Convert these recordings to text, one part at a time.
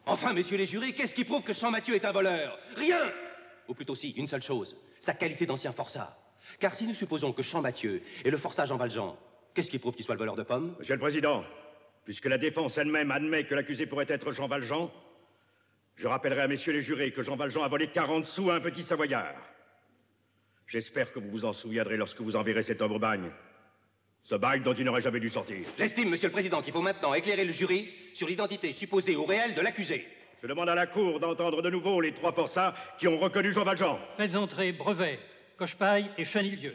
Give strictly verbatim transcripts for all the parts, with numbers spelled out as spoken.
Enfin, messieurs les jurés, qu'est-ce qui prouve que Champmathieu est un voleur? Rien! Ou plutôt si, une seule chose, sa qualité d'ancien forçat. Car si nous supposons que Champmathieu est le forçat Jean Valjean, qu'est-ce qui prouve qu'il soit le voleur de pommes? Monsieur le Président, puisque la défense elle-même admet que l'accusé pourrait être Jean Valjean, je rappellerai à messieurs les jurés que Jean Valjean a volé quarante sous à un petit savoyard. J'espère que vous vous en souviendrez lorsque vous enverrez cet homme au bagne. Ce bagne dont il n'aurait jamais dû sortir. J'estime, monsieur le Président, qu'il faut maintenant éclairer le jury sur l'identité supposée ou réelle de l'accusé. Je demande à la Cour d'entendre de nouveau les trois forçats qui ont reconnu Jean Valjean. Faites entrer Brevet, Cochepaille et Chenildieu.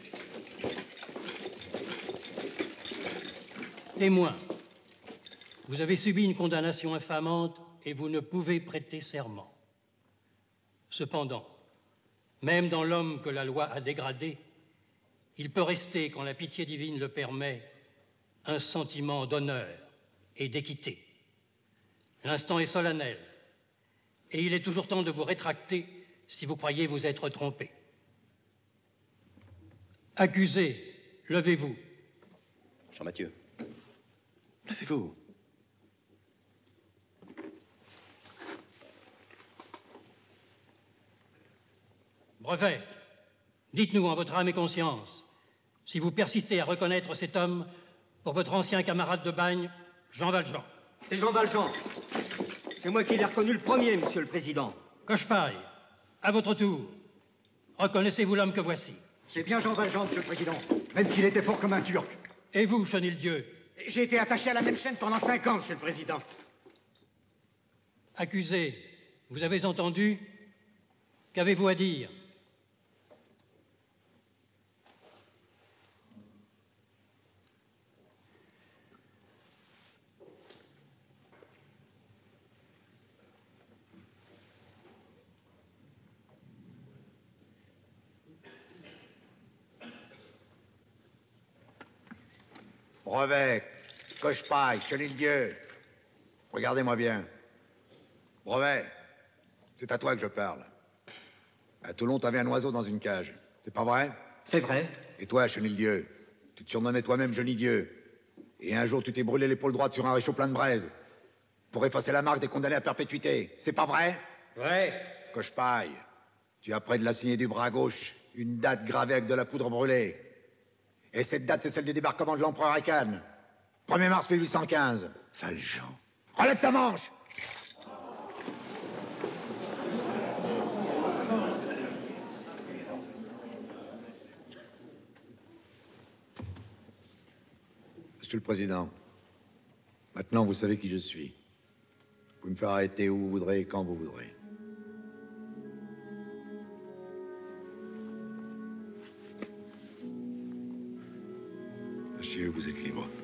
Témoins, vous avez subi une condamnation infamante et vous ne pouvez prêter serment. Cependant, même dans l'homme que la loi a dégradé, il peut rester, quand la pitié divine le permet, un sentiment d'honneur et d'équité. L'instant est solennel, et il est toujours temps de vous rétracter si vous croyez vous être trompé. Accusé, levez-vous. Champmathieu, levez-vous. Brevet, dites-nous en votre âme et conscience si vous persistez à reconnaître cet homme pour votre ancien camarade de bagne, Jean Valjean. C'est Jean Valjean. C'est moi qui l'ai reconnu le premier, monsieur le Président. Cochepaille, à votre tour, reconnaissez-vous l'homme que voici? C'est bien Jean Valjean, monsieur le Président, même qu'il était fort comme un Turc. Et vous, Chenildieu? J'ai été attaché à la même chaîne pendant cinq ans, monsieur le Président. Accusé, vous avez entendu? Qu'avez-vous à dire? Brevet, Cochepaille, Chenildieu, regardez-moi bien. Brevet, c'est à toi que je parle. À Toulon, t'avais un oiseau dans une cage. C'est pas vrai? C'est vrai. Et toi, Chenildieu, tu te surnommais toi-même Genidieu. Et un jour, tu t'es brûlé l'épaule droite sur un réchaud plein de braise pour effacer la marque des condamnés à perpétuité. C'est pas vrai? Vrai. Cochepaille, tu as près de la signée du bras gauche une date gravée avec de la poudre brûlée. Et cette date, c'est celle du débarquement de l'empereur à Cannes. premier mars mille huit cent quinze. Valjean. Relève ta manche! Monsieur le Président, maintenant vous savez qui je suis. Vous pouvez me faire arrêter où vous voudrez et quand vous voudrez. Monsieur, vous êtes libre.